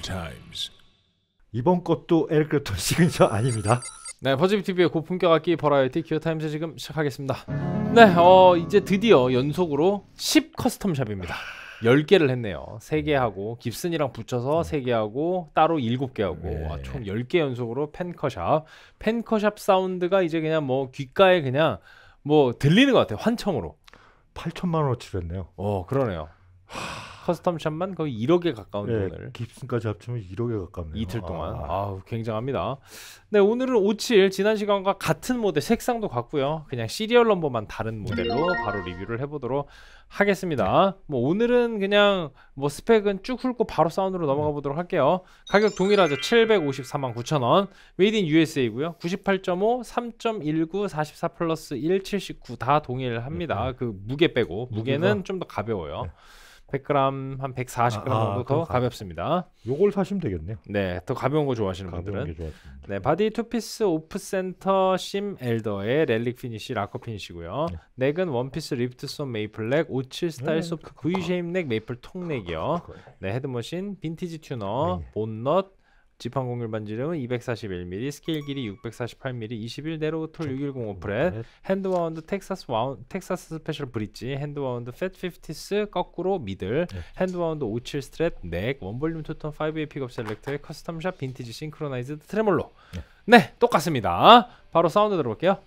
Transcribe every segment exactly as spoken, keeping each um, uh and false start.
Times. 이번 것도 에릭 클랩턴 시그니처 아닙니다. 네, 버즈비티비의 고품격 악기 버라이어티 기어타임즈 지금 시작하겠습니다. 네, 어 이제 드디어 연속으로 십 커스텀샵입니다. 열 개를 했네요. 세 개 하고 깁슨이랑 붙여서 세 개 하고 따로 일곱 개 하고 네. 아, 총 열 개 연속으로 펜커샵. 펜커샵 사운드가 이제 그냥 뭐 귓가에 그냥 뭐 들리는 것 같아요. 환청으로. 팔천만 원어치를 했네요. 어, 그러네요. 커스텀샵만 거의 일억에 가까운 네, 돈을 깁슨까지 합치면 일억에 가깝네요. 이틀 동안. 아. 아우, 굉장합니다. 네, 오늘은 오십칠 지난 시간과 같은 모델, 색상도 같고요. 그냥 시리얼 넘버만 다른 모델로 바로 리뷰를 해보도록 하겠습니다. 뭐 오늘은 그냥 뭐 스펙은 쭉 훑고 바로 사운드로 넘어가 보도록 할게요. 가격 동일하죠. 칠백오십사만 구천 원. 메이드 인 유에스에이고요. 구십팔 점 오, 삼 점 일구, 사십사 플러스 일, 칠십구 다 동일합니다. 그 무게 빼고 무게는 좀 더 가벼워요. 네. 백 그램 한 백사십 그램 아, 정도 아, 더 가- 가볍습니다. 요걸 사시면 되겠네요. 네, 더 가벼운 거 좋아하시는 가벼운 분들은 게 좋았습니다. 네, 바디 투피스 오프센터 심 엘더의 렐릭 피니시 락커 피니시고요. 네. 넥은 원피스 리프트솜 메이플 넥 오십칠 스타일 네, 소프트 V 쉐입 넥 메이플 통넥이요. 네, 헤드머신 빈티지 튜너 네. 본넛 지판 공률 반지름은 이백사십일 밀리미터 스케일 길이 육백사십팔 밀리미터 이십일 네로우톨 육백십오 프렛 핸드 와운드 텍사스 와운 텍사스 스페셜 브릿지 핸드 와운드 팻 피프티스 거꾸로 미들 네. 핸드 와운드 오십칠 스트랩 넥 원볼륨 투톤 파이브 에이 픽업 셀렉터의 커스텀샵 빈티지 싱크로나이즈드 트레몰로. 네. 네, 똑같습니다. 바로 사운드 들어볼게요.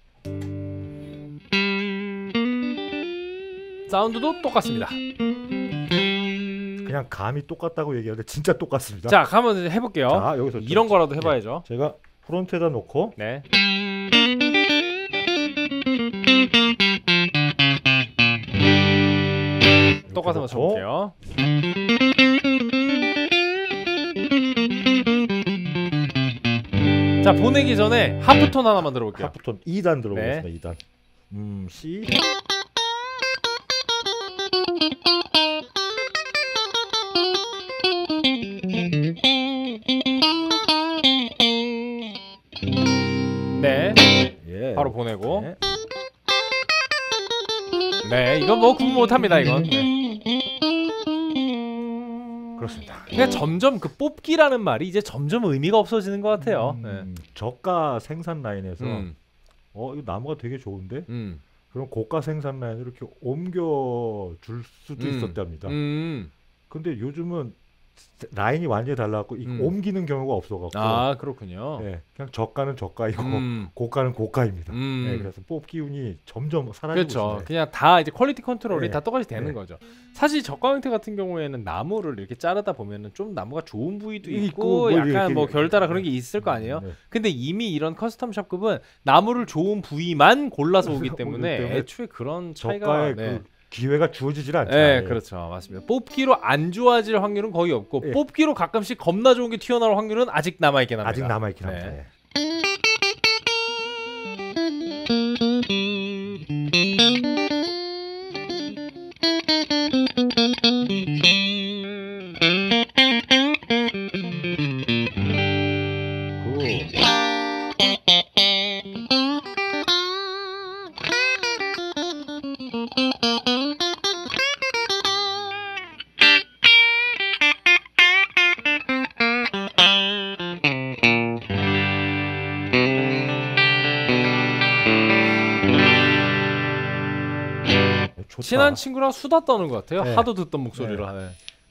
사운드도 똑같습니다. 그냥 감이 똑같다고 얘기하는데 진짜 똑같습니다. 자, 한번 해볼게요. 자, 여기서 좀- 이런 거라도 해봐야죠. 제가 프론트에다 놓고 네. 똑같은 거 놓고 쳐볼게요. 자, 보내기 전에 하프톤 하나만 들어볼게요. 하프톤 이 단 들어보겠습니다. 네. 이 단. 음, C. 네, 예. 바로 보내고. 네. 네, 이건 뭐 구분 못합니다, 이건. 네. 그렇습니다. 그러니까 점점 그 뽑기라는 말이 이제 점점 의미가 없어지는 것 같아요. 네. 음, 저가 생산 라인에서 음, 어, 이거 나무가 되게 좋은데? 음, 그럼 고가 생산 라인으로 이렇게 옮겨 줄 수도 음. 있었답니다. 음. 근데 요즘은 라인이 완전히 달라갖고 이 음. 옮기는 경우가 없어갖고 아, 그렇군요. 네, 그냥 저가는 저가이고 음. 고가는 고가입니다. 음. 네, 그래서 뽑기 운이 점점 사라지고 그렇죠. 있습니다. 그냥 다 이제 퀄리티 컨트롤이 네. 다 똑같이 되는 네. 거죠. 사실 저가 형태 같은 경우에는 나무를 이렇게 자르다 보면은 좀 나무가 좋은 부위도 있고, 있고 뭐 약간 이렇게- 뭐 결따라 그런 게 있을 거 아니에요. 네. 근데 이미 이런 커스텀샵급은 나무를 좋은 부위만 골라서 오기 때문에 때문에 애초에 그런 차이가 저가의 네. 그 기회가 주어지질 않죠. 네, 그렇죠. 맞습니다. 뽑기로 안 좋아질 확률은 거의 없고 예. 뽑기로 가끔씩 겁나 좋은 게 튀어나올 확률은 아직 남아있긴 합니다. 아직 남아있긴 네. 합니다. 예. 굿. 좋다. 친한 친구랑 수다 떠는 것 같아요. 네. 하도 듣던 목소리로 하네.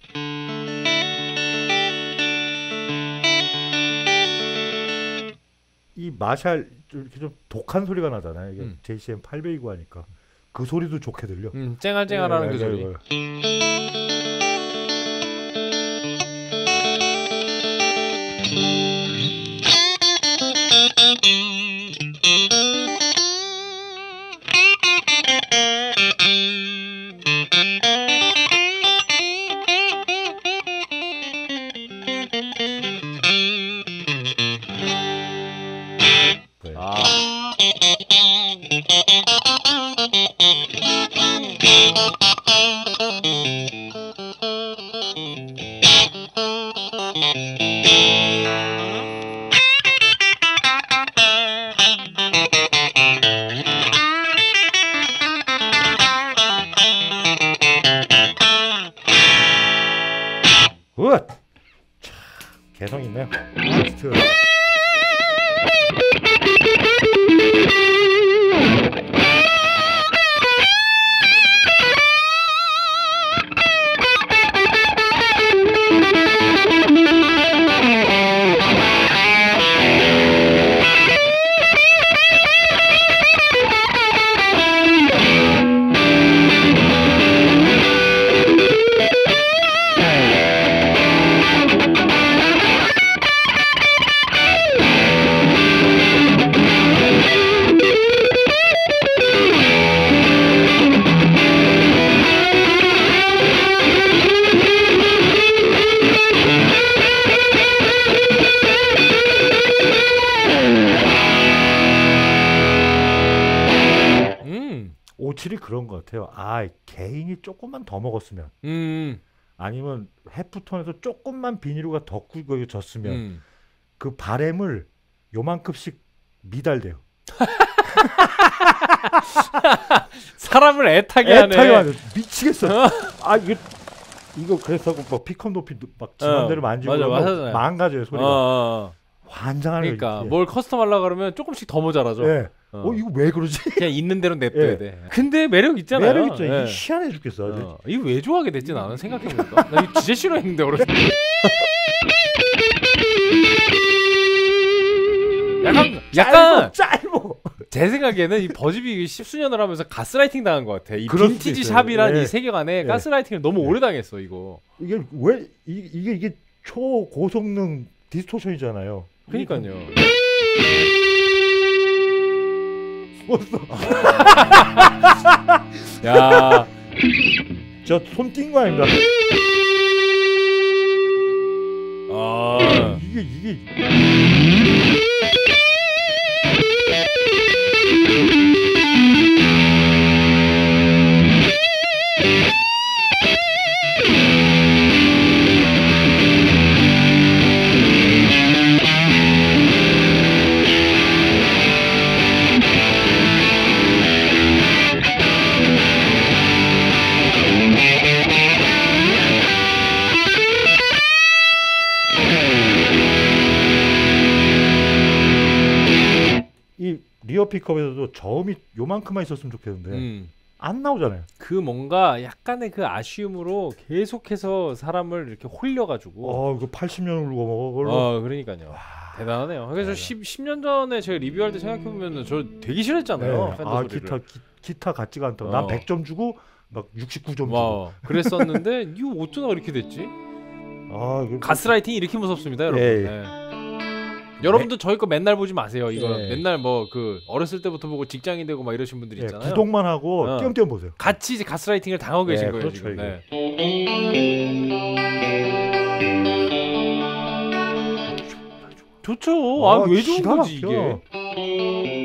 이 마샬 이렇게 좀 독한 소리가 나잖아요. 이게 음. 제이씨엠 팔백이고 하니까 그 소리도 좋게 들려. 음, 쨍알쨍알하는 예, 그 예, 소리. 예. 네. 아, 개성 있네요. 넥스트. 오칠이 그런 것 같아요. 아, 개인이 조금만 더 먹었으면, 음. 아니면 해프톤에서 조금만 비닐루가 더 구겨졌으면 음. 그 바램을 요만큼씩 미달돼요. 사람을 애타게 하네. 애타게 하네. 미치겠어. 아 이거 이거 그래서 뭐 피컨 높이 막 지맘대로 어, 만지고 맞아, 그러면 맞아요. 망가져요 소리가. 어, 어. 환장하는 그러니까 거지. 뭘 커스텀 하려고 그러면 조금씩 더 모자라죠. 예. 어. 어 이거 왜 그러지? 그냥 있는 대로 냅둬야 예. 돼. 근데 매력 있잖아요. 매력 있죠. 예. 이게 희한해 죽겠어. 어. 이거 왜 좋아하게 됐지 나는 생각해보니까. 나 이거 진짜 싫어했는데 어렸을 때. 약간 약간 짧어. 제 생각에는 이 버즈비 십수년을 하면서 가스라이팅 당한 것 같아. 이 그럴 수도 빈티지 있어요. 샵이란 예. 이 세계관에 예. 가스라이팅을 너무 오래 당했어 이거. 이게 왜 이, 이게 이게 초고성능 디스토션이잖아요. 그러니까요. 야, 저 손 띈 거 아닙니다. 아, 이게 이게 이 리어 픽업에서도 저음이 요만큼만 있었으면 좋겠는데 음. 안 나오잖아요. 그 뭔가 약간의 그 아쉬움으로 계속해서 사람을 이렇게 홀려가지고. 어, 이거 팔십 년을 울고 먹어. 그걸로. 어, 그러니까요. 대단하네요. 그래서 맞아. 십, 십 년 전에 제가 리뷰할 때 생각해보면 저 되게 싫어했잖아요. 네. 팬더 아, 소리를. 기타 기, 기타 같지가 않다고. 어. 난 백 점 주고 막 육십구 점 주고. 와, 그랬었는데 이거 어쩌다가 이렇게 됐지? 아, 이거 가스라이팅이 이렇게 무섭습니다, 여러분. 예, 예. 네. 여러분도 저희 거 맨날 보지 마세요. 이거 예. 맨날 뭐 그 어렸을 때부터 보고 직장인 되고 막 이러신 분들 예, 있잖아요. 구독만 하고 어. 띄엄띄엄 보세요. 같이 이제 가스라이팅을 당하고 계신 네, 거예요, 그렇죠, 지금. 이게. 네. 좋죠. 아, 아, 왜 좋은 기가 거지 막혀. 이게?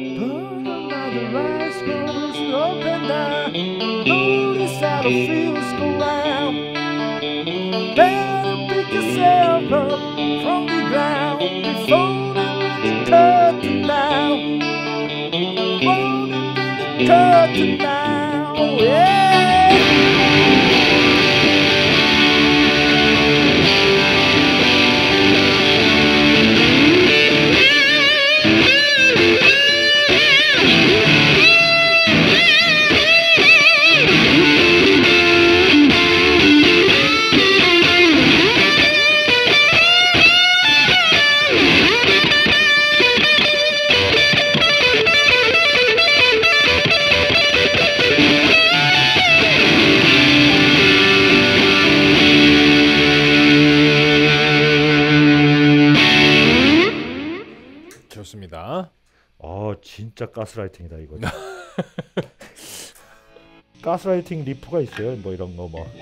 좋습니다. 아, 진짜 가스라이팅이다 이거. 가스라이팅 리프가 있어요. 뭐 이런 거 뭐.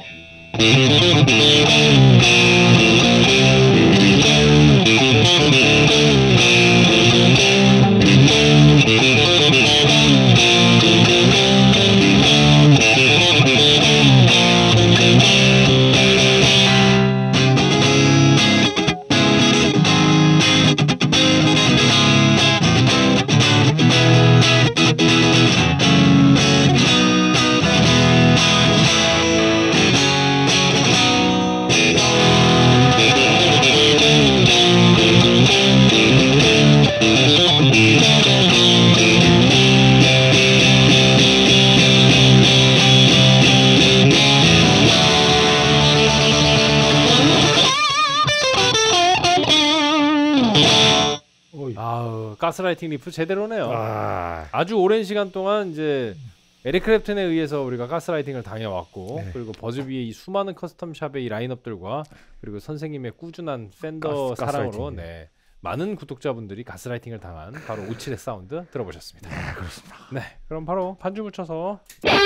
가스라이팅 리프 제대로네요. 아, 아주 오랜 시간 동안 이제 에릭 클랩튼에 의해서 우리가 가스라이팅을 당해왔고 네. 그리고 버즈비의 이 수많은 커스텀샵의 이 라인업들과 그리고 선생님의 꾸준한 팬더 가스- 사랑으로 가스라이팅. 네, 많은 구독자분들이 가스라이팅을 당한 바로 오칠의 사운드 들어보셨습니다. 네, 그렇습니다. 네, 그럼 바로 반주 붙여서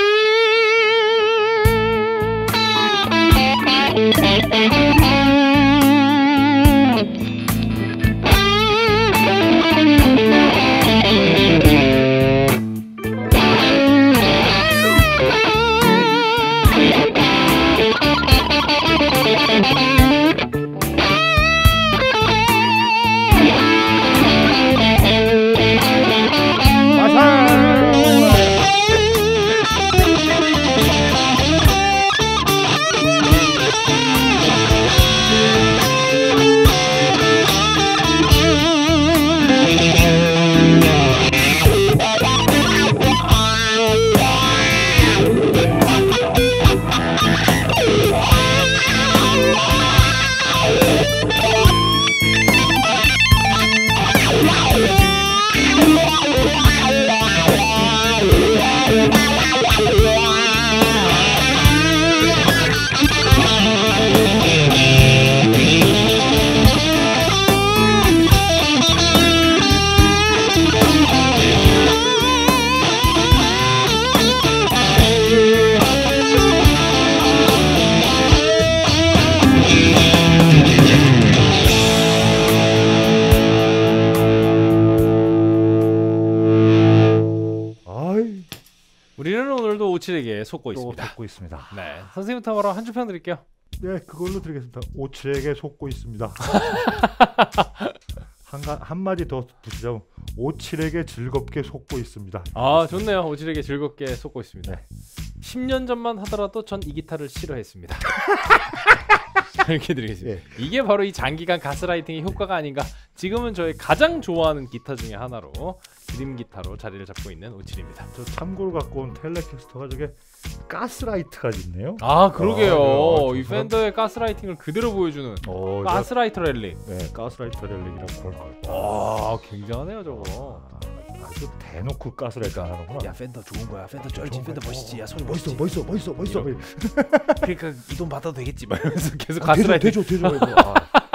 아이, 우리는 오늘도 오칠에게 속고 또 있습니다. 속고 있습니다. 네, 선생님부터 바로 한 줄 평 드릴게요. 네, 그걸로 드리겠습니다. 오칠에게 속고 있습니다. 한, 가, 한 마디 더 붙이자면 오칠에게 즐겁게 속고 있습니다. 아, 좋네요. 오칠에게 즐겁게 속고 있습니다. 네. 십 년 전만 하더라도 전 이 기타를 싫어했습니다. 이렇게 드리겠습니다. 예. 이게 바로 이 장기간 가스라이팅의 효과가 아닌가. 지금은 저의 가장 좋아하는 기타 중에 하나로 드림 기타로 자리를 잡고 있는 오칠입니다. 저 참고로 갖고 온 텔레캐스터가 저게 가스라이트가 있네요. 아, 그러게요. 아, 이 저 사람- 펜더의 가스라이팅을 그대로 보여주는 어, 가스라이터 랠리. 저- 네, 가스라이트 렐릭이라고 그럴 걸. 아, 굉장하네요, 저거. 아주 대놓고 가스라이트 하는구나. 야, 펜더 좋은 거야. 펜더 쩔지. 좋은 펜더 거야. 멋있지. 야, 소리 멋있어, 멋있지. 멋있어, 멋있어, 멋있어. 그러니까 이 돈 받아도 되겠지. 막 이러면서 계속 아, 대줘, 가스라이팅. 대줘, 대줘. 이거. 아,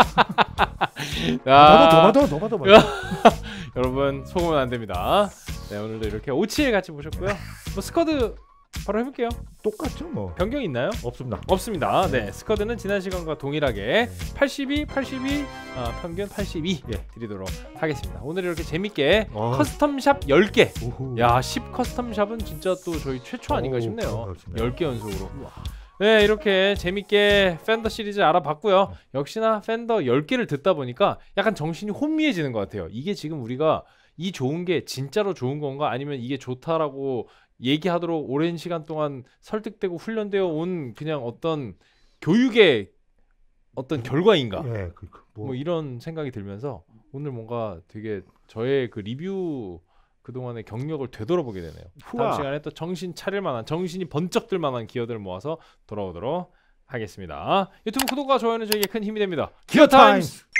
아, 더 받아, 더 받아, 더 받아. 여러분 속으면 안 됩니다. 네, 오늘도 이렇게 오칠 같이 보셨고요. 뭐 스쿼드 바로 해볼게요. 똑같죠, 뭐. 변경 있나요? 없습니다. 없습니다. 네, 스쿼드는 지난 시간과 동일하게 팔십이, 팔십이, 아, 평균 팔십이 예. 드리도록 하겠습니다. 오늘 이렇게 재밌게 아. 커스텀샵 열 개. 오호. 야, 십 커스텀샵은 진짜 또 저희 최초 아닌가 오, 싶네요. 그렇습니다. 열 개 연속으로. 네, 이렇게 재밌게 팬더 시리즈 알아봤고요. 역시나 팬더 열 개를 듣다 보니까 약간 정신이 혼미해지는 것 같아요. 이게 지금 우리가 이 좋은 게 진짜로 좋은 건가, 아니면 이게 좋다라고 얘기하도록 오랜 시간 동안 설득되고 훈련되어 온 그냥 어떤 교육의 어떤 결과인가, 예, 그, 그, 뭐, 뭐 이런 생각이 들면서 오늘 뭔가 되게 저의 그 리뷰 그동안의 경력을 되돌아보게 되네요. 다음 후아. 시간에 또 정신 차릴 만한, 정신이 번쩍 들 만한 기어들을 모아서 돌아오도록 하겠습니다. 유튜브 구독과 좋아요는 저에게 큰 힘이 됩니다. 기어 타임스!